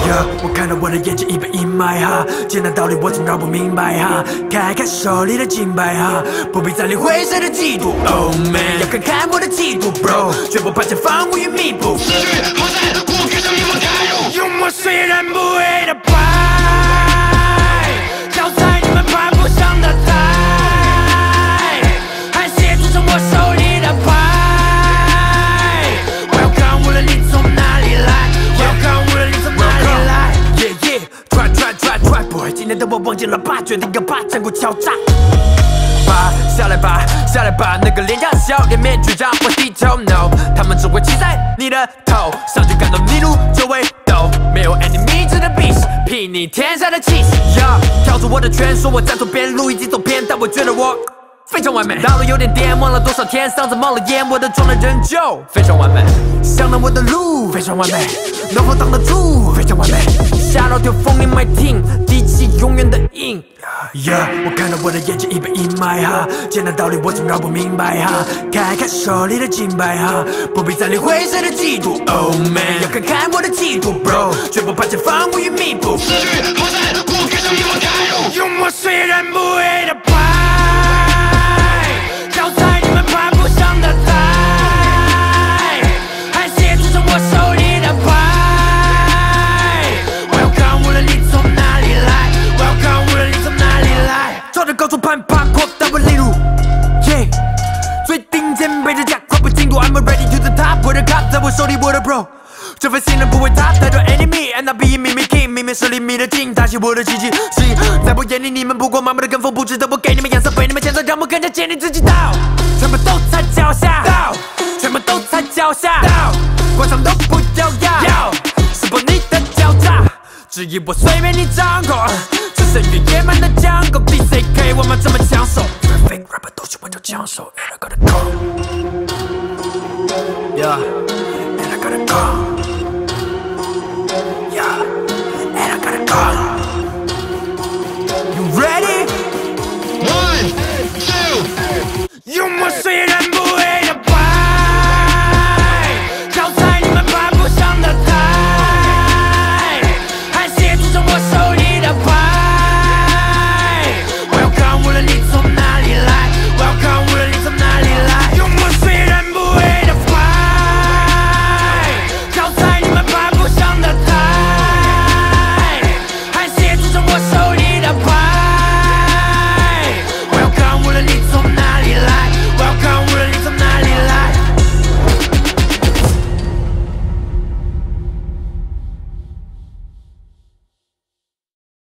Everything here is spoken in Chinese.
Yeah， 我看到我的眼睛一被阴霾哈，简单道理我总搞不明白哈，开开手里的金牌哈，不必在理会谁的嫉妒。Oh man， 要看看我的气度 ，bro， 绝不怕前方无与弥补。 死去活在的过客向你们开路。 幽默虽然不会的牌，脚踩你们攀不上的台，还写出成我手里的牌。我要看无论你从哪里来，我要看无论你从哪里来。Yeah yeah，try boy， 今天的我忘记了吧，决定要把战鼓敲诈。下来吧，下来吧，那个廉价笑脸面具让我低头 ，no， 他们只会骑在你的头上，就感到逆路就会抖，没有 enemy 值得鄙视，睥睨天下的气势。跳出我的圈，说我在左边，路已经走偏，但我觉得我非常完美。道路有点颠，忘了多少天，嗓子冒了烟，我的状态仍旧非常完美。想到我的路非常完美，能否挡得住非常完美。下到丢风铃 my team， 底气永远的硬。Yeah， 我看到我的眼睛已被阴霾哈，简单道理我总搞不明白哈，开开手里的金牌哈，不必在理会谁的嫉妒。Oh man， 要看看我的气度 ，bro， 绝不怕前方无与弥补。 死去活在的过客向你们开路。 幽默虽然不会的牌，脚踩你们攀不上的台，还写出成我手里的牌。我要看无论你从哪里来，我要看无论你从哪里来。朝着高处攀爬，扩大我领路。Yeah， 最顶尖背着架，跨不进度 ，I'm ready to the top， 我的 cup 在我手里，我的 bro。这份信任不会塌，太多 enemy，and not being mimicking， 明明是厘米的镜，打击我的奇迹。在我眼里，你们不过盲目的跟风，不值得我给你们颜色，被你们牵着，让我更加坚定自己。道，全部都踩脚下，道，全部都踩脚下，道，观赏都不要，识破你的狡诈，质疑我随便你掌控，只剩越野蛮的犟狗 ，DCK 我们这么抢手，因为 fake rapper 都喜欢叫抢手 ，and I gotta go，yeah，and I gotta go。